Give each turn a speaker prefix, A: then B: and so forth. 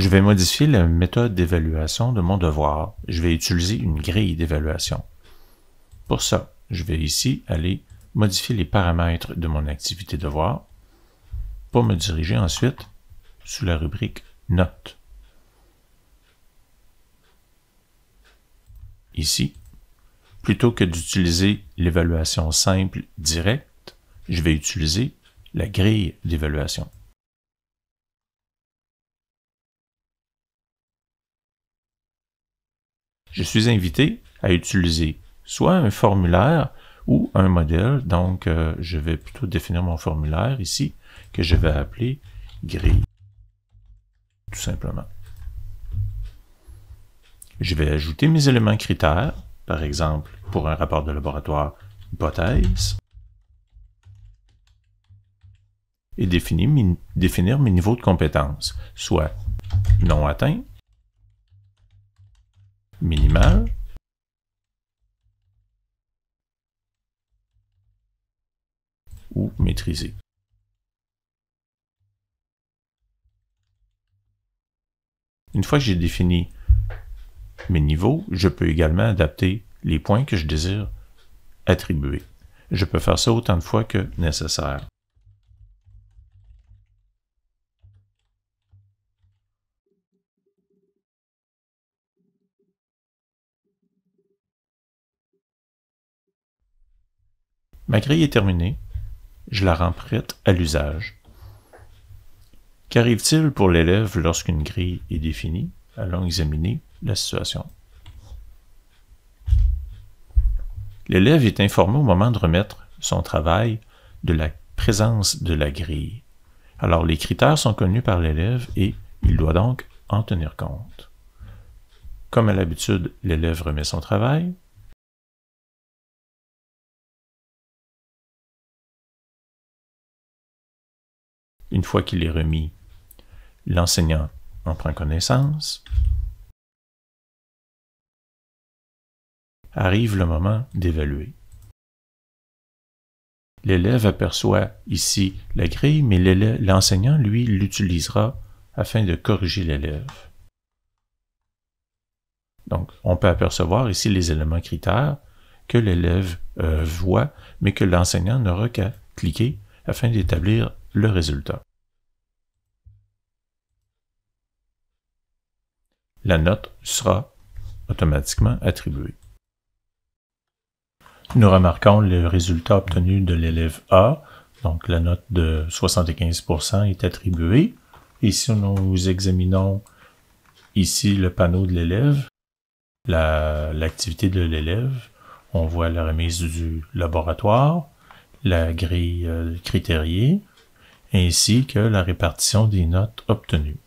A: Je vais modifier la méthode d'évaluation de mon devoir. Je vais utiliser une grille d'évaluation. Pour ça, je vais ici aller modifier les paramètres de mon activité devoir pour me diriger ensuite sous la rubrique Notes. Ici, plutôt que d'utiliser l'évaluation simple directe, je vais utiliser la grille d'évaluation. Je suis invité à utiliser soit un formulaire ou un modèle, donc je vais plutôt définir mon formulaire ici, que je vais appeler grille, tout simplement. Je vais ajouter mes éléments critères, par exemple, pour un rapport de laboratoire, hypothèse, et définir mes niveaux de compétences, soit non atteint, minimal, ou maîtrisé. Une fois que j'ai défini mes niveaux, je peux également adapter les points que je désire attribuer. Je peux faire ça autant de fois que nécessaire. Ma grille est terminée. Je la rends prête à l'usage. Qu'arrive-t-il pour l'élève lorsqu'une grille est définie? Allons examiner la situation. L'élève est informé au moment de remettre son travail de la présence de la grille. Alors, les critères sont connus par l'élève et il doit donc en tenir compte. Comme à l'habitude, l'élève remet son travail. Une fois qu'il est remis, l'enseignant en prend connaissance. Arrive le moment d'évaluer. L'élève aperçoit ici la grille, mais l'enseignant, lui, l'utilisera afin de corriger l'élève. Donc, on peut apercevoir ici les éléments critères que l'élève voit, mais que l'enseignant n'aura qu'à cliquer afin d'établir le résultat. La note sera automatiquement attribuée. Nous remarquons le résultat obtenu de l'élève A, donc la note de 75% est attribuée. Et si nous examinons ici le panneau de l'élève, l'activité de l'élève, on voit la remise du laboratoire, la grille critériée, ainsi que la répartition des notes obtenues.